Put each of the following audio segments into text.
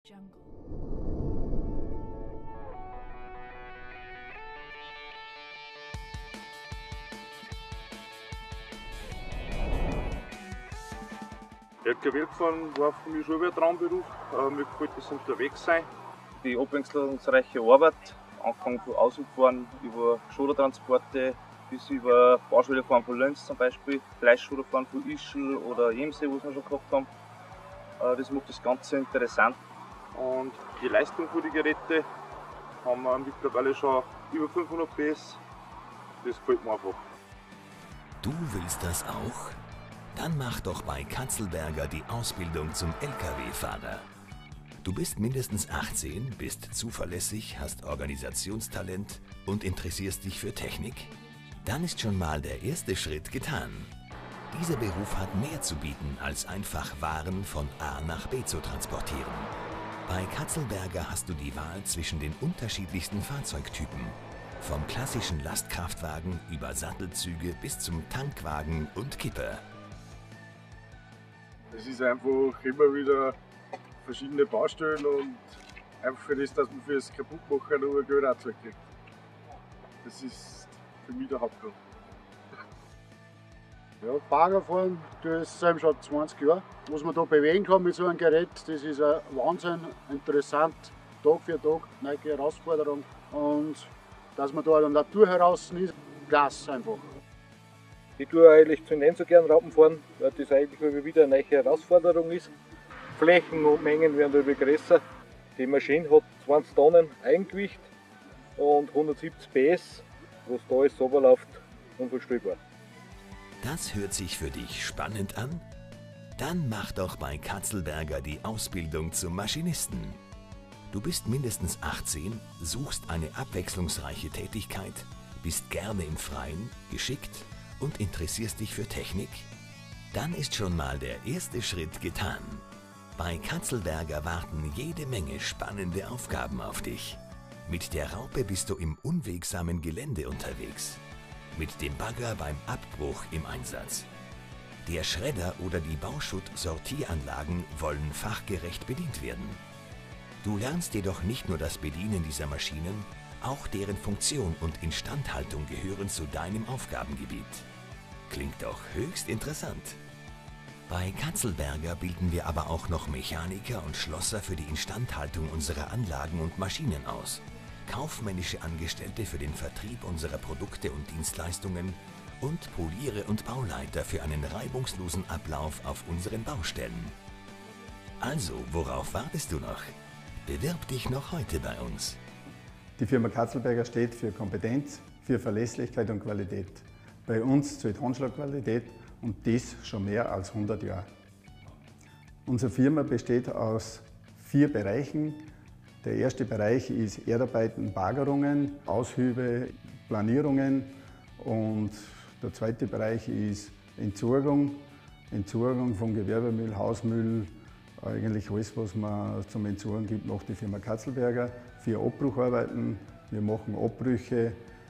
LKW fahren war für mich schon wieder ein Traumberuf. Mir gefällt das Unterwegssein. Die abwechslungsreiche Arbeit, angefangen von Aushubfahren über Schodertransporte bis über Bauschulterfahren von Lenz zum Beispiel, Fleischschoderfahren von Ischl oder Jemsee, was wir schon gehabt haben. Das macht das Ganze interessant. Und die Leistung für die Geräte haben wir mittlerweile schon über 500 PS. Das gefällt mir einfach. Du willst das auch? Dann mach doch bei Katzelberger die Ausbildung zum LKW-Fahrer. Du bist mindestens 18, bist zuverlässig, hast Organisationstalent und interessierst dich für Technik? Dann ist schon mal der erste Schritt getan. Dieser Beruf hat mehr zu bieten, als einfach Waren von A nach B zu transportieren. Bei Katzelberger hast du die Wahl zwischen den unterschiedlichsten Fahrzeugtypen. Vom klassischen Lastkraftwagen über Sattelzüge bis zum Tankwagen und Kipper. Es ist einfach immer wieder verschiedene Baustellen und einfach für das, dass man für das Kaputtmachen nur Geld auch zurückkriegt. Das ist für mich der Hauptgrund. Ja, Bagger fahren, das ist schon 20 Jahre. Was man da bewegen kann mit so einem Gerät, das ist ein Wahnsinn, interessant, Tag für Tag, neue Herausforderung. Und dass man da in der Natur heraus ist, klasse einfach. Ich tue eigentlich zu so gern Raupen fahren, weil das eigentlich wieder eine neue Herausforderung ist. Flächen und Mengen werden immer größer. Die Maschine hat 20 Tonnen Eigengewicht und 170 PS, was da alles runterläuft, unvorstellbar. Das hört sich für dich spannend an? Dann mach doch bei Katzelberger die Ausbildung zum Maschinisten. Du bist mindestens 18, suchst eine abwechslungsreiche Tätigkeit, bist gerne im Freien, geschickt und interessierst dich für Technik? Dann ist schon mal der erste Schritt getan. Bei Katzelberger warten jede Menge spannende Aufgaben auf dich. Mit der Raupe bist du im unwegsamen Gelände unterwegs. Mit dem Bagger beim Abbruch im Einsatz. Der Schredder oder die Bauschutt-Sortieranlagen wollen fachgerecht bedient werden. Du lernst jedoch nicht nur das Bedienen dieser Maschinen, auch deren Funktion und Instandhaltung gehören zu deinem Aufgabengebiet. Klingt doch höchst interessant. Bei Katzelberger bilden wir aber auch noch Mechaniker und Schlosser für die Instandhaltung unserer Anlagen und Maschinen aus, kaufmännische Angestellte für den Vertrieb unserer Produkte und Dienstleistungen und Poliere und Bauleiter für einen reibungslosen Ablauf auf unseren Baustellen. Also, worauf wartest du noch? Bewirb dich noch heute bei uns. Die Firma Katzelberger steht für Kompetenz, für Verlässlichkeit und Qualität. Bei uns zählt Handschlagqualität und das schon mehr als 100 Jahre. Unsere Firma besteht aus 4 Bereichen. Der erste Bereich ist Erdarbeiten, Bagerungen, Aushübe, Planierungen und der zweite Bereich ist Entsorgung. Entsorgung von Gewerbemüll, Hausmüll, eigentlich alles, was man zum Entsorgen gibt, macht die Firma Katzelberger. 4 Abbrucharbeiten, wir machen Abbrüche,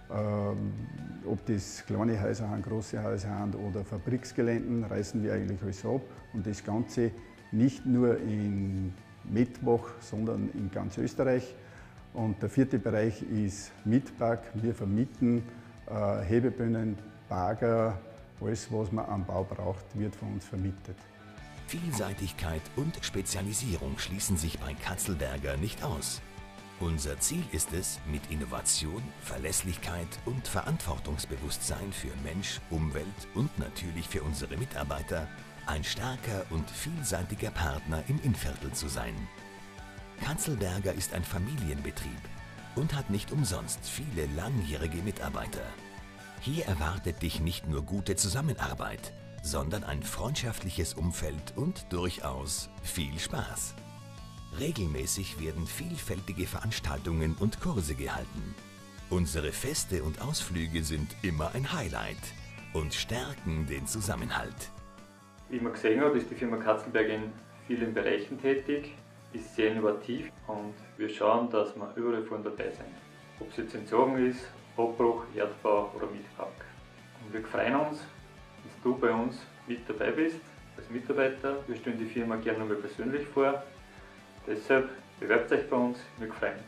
ob das kleine Häuser sind, große Häuser sind oder Fabriksgeländen, reißen wir eigentlich alles ab. Und das Ganze nicht nur in Mettwoch, sondern in ganz Österreich. Und der 4. Bereich ist Mietpark. Wir vermieten Hebebönnen, Bagger, alles, was man am Bau braucht, wird von uns vermietet. Vielseitigkeit und Spezialisierung schließen sich bei Katzelberger nicht aus. Unser Ziel ist es, mit Innovation, Verlässlichkeit und Verantwortungsbewusstsein für Mensch, Umwelt und natürlich für unsere Mitarbeiter ein starker und vielseitiger Partner im Innviertel zu sein. Katzelberger ist ein Familienbetrieb und hat nicht umsonst viele langjährige Mitarbeiter. Hier erwartet dich nicht nur gute Zusammenarbeit, sondern ein freundschaftliches Umfeld und durchaus viel Spaß. Regelmäßig werden vielfältige Veranstaltungen und Kurse gehalten. Unsere Feste und Ausflüge sind immer ein Highlight und stärken den Zusammenhalt. Wie man gesehen hat, ist die Firma Katzelberger in vielen Bereichen tätig, ist sehr innovativ und wir schauen, dass wir überall vorne dabei sind. Ob es jetzt Entsorgung ist, Abbruch, Erdbau oder Mietpark. Und wir freuen uns, dass du bei uns mit dabei bist als Mitarbeiter. Wir stellen die Firma gerne nochmal persönlich vor. Deshalb Bewerbt euch bei uns, wir freuen uns.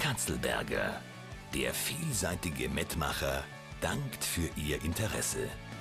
Katzelberger, der vielseitige Mitmacher, dankt für Ihr Interesse.